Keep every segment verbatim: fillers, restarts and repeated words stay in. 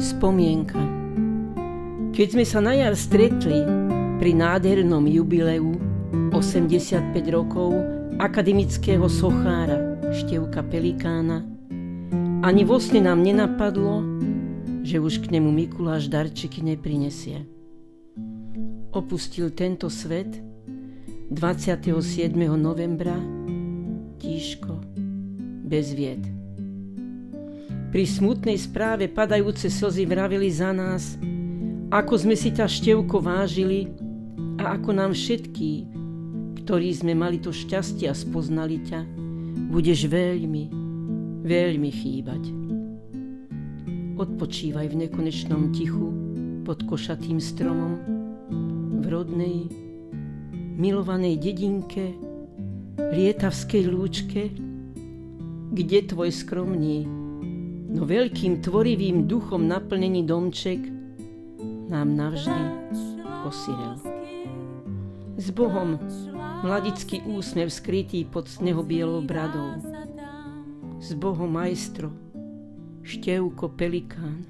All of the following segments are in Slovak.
Spomienka. Keď sme sa na jar stretli pri nádhernom jubileu osemdesiatpäť rokov akademického sochára Števka Pelikána, ani vo sne nám nenapadlo, že už k nemu Mikuláš darčeky neprinesie. Opustil tento svet dvadsiateho siedmeho novembra tížko, bez vied. Pri smutnej správe padajúce slzy vraveli za nás, ako sme si ťa, Števko, vážili a ako nám všetký, ktorí sme mali to šťastie a spoznali ťa, budeš veľmi, veľmi chýbať. Odpočívaj v nekonečnom tichu pod košatým stromom, v rodnej, milovanej dedinke, lietavskej lúčke, kde tvoj skromný, no veľkým tvorivým duchom naplnený domček nám navždy osirel. S Bohom mladický úsmev skrytý pod snehobielou bradou. S Bohom, majstro, Števko Pelikán,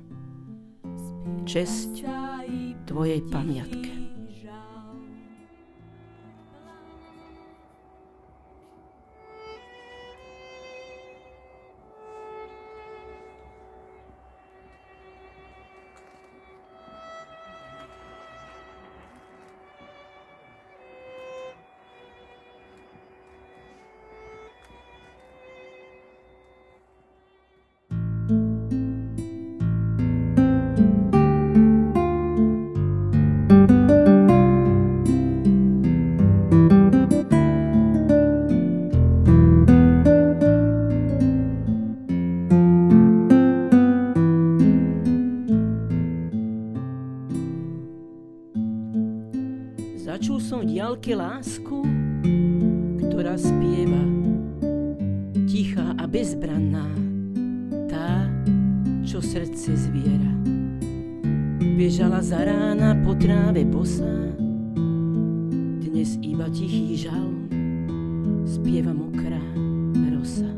česť tvojej pamiatke. Začul som v diaľke lásku, ktorá spieva, tichá a bezbranná, tá, čo srdce zviera. Bežala za rána po tráve bosá, dnes iba tichý žal, spieva mokrá rosa.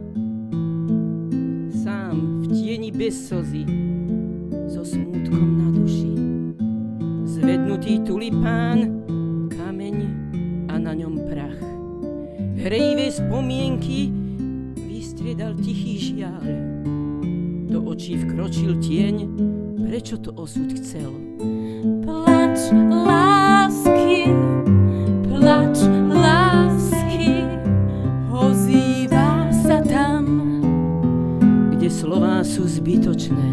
Sám v tieni bez slzy, so smútkom na duši, zvednutý tulipán, kameň a na ňom prach. Hrejivé spomienky vystriedal tichý žiaľ. Do očí vkročil tieň, prečo to osud chcel. Plač lásky, plač lásky, ozýva sa tam, kde slová sú zbytočné.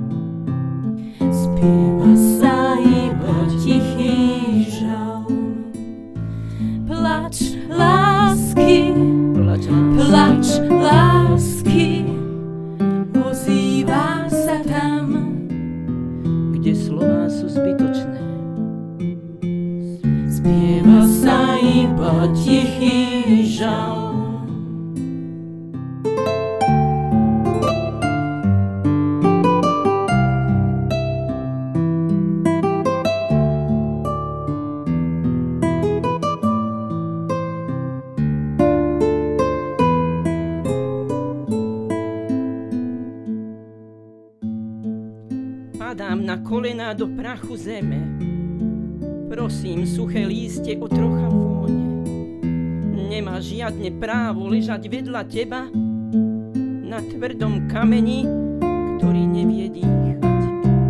Spieva sa iba tichý žal. Plač lásky, Plač plač lásky, ozýva sa tam, kde slová sú zbytočné. spieva sa iba tichý žal. Padám na kolená do prachu zeme. Prosím, suché lístie o trocha vône. Nemá žiadne právo ležať vedľa teba na tvrdom kameni, ktorý nevie dýchať.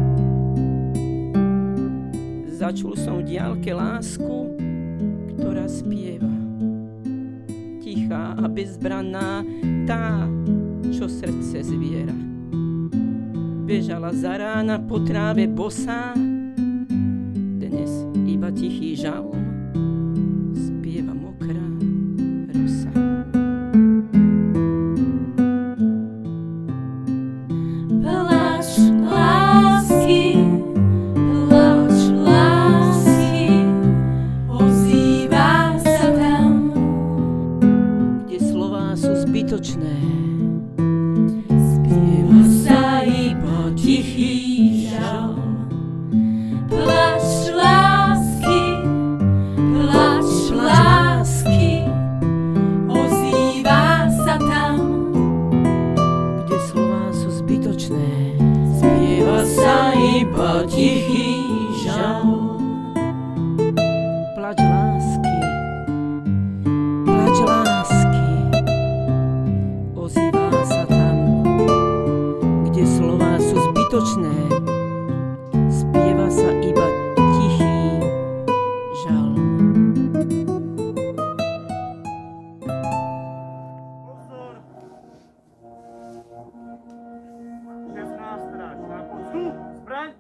Začul som v diaľke lásku, ktorá spieva. Tichá a bezbranná, tá, čo srdce zviera. Bežala za rána po tráve bosá, dnes iba tichý žal, spieva mokrá rosa. Plač lásky, plač lásky, ozýva sa tam, Kde slová sú zbytočné. spieva sa iba tichý žal. Plač lásky, plač lásky, ozýva sa tam, Kde slová sú zbytočné. spieva sa iba tichý žal. Plač lásky, plač lásky, ozývá sa tam, kde slová sú zbytočné, spieva sa iba tichý žal. Pozor! Šestná stráž, na postu, zbraň!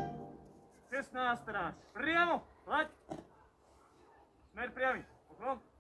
Šestná stráž, priamo, hľaď! Smer priamy, poklon.